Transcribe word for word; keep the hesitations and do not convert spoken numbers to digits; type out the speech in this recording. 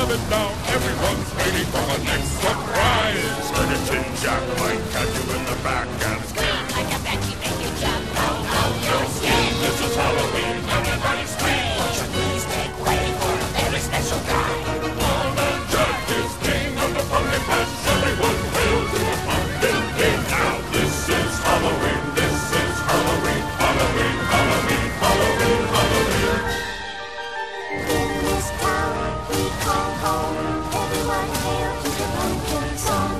love it now. Everyone's waiting for the next surprise. Skirting Jack might catch you in the back and Scream like a banshee, make you jump. Oh, oh, you'll scream. this is Halloween. Everybody scream. Won't you please make way for a very special guy? Mom and Jack is king of the pumpkin patch. Everyone hail to the pumpkin king. Now this is Halloween. This is Halloween. Halloween, Halloween, Halloween, Halloween. In this town we call home, everyone hail to the pumpkin song.